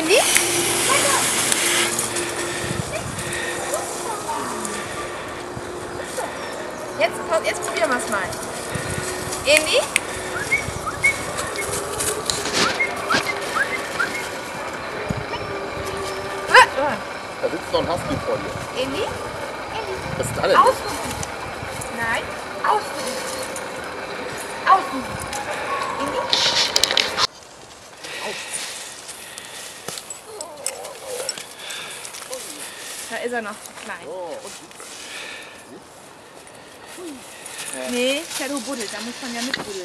Indy? Jetzt probieren wir es mal. Indy? Da sitzt noch ein Husky vor dir. Indy? Was ist da denn? Ausruhen. Nein. Ausruhen. Ausruhen. Indy? Da ist er noch zu klein. Oh, Nee, Shadow buddelt, da muss man ja mitbuddeln.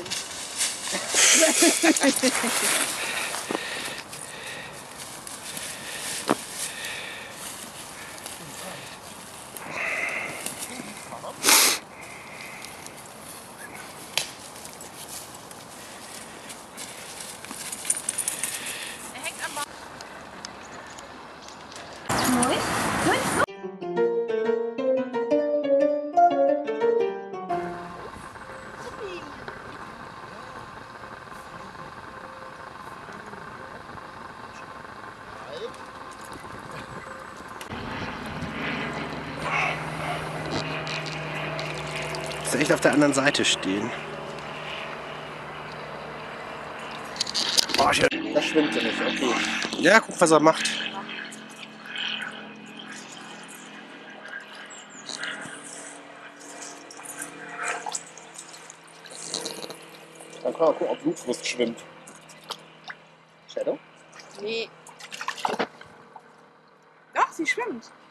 Er hängt am Baum. Neu? Muss echt auf der anderen Seite stehen. Oh, das schwimmt ja nicht, okay. ja, guck, was er macht. Dann kann man gucken, ob Blutwurst schwimmt. Shadow? Nee. Doch, sie schwimmt.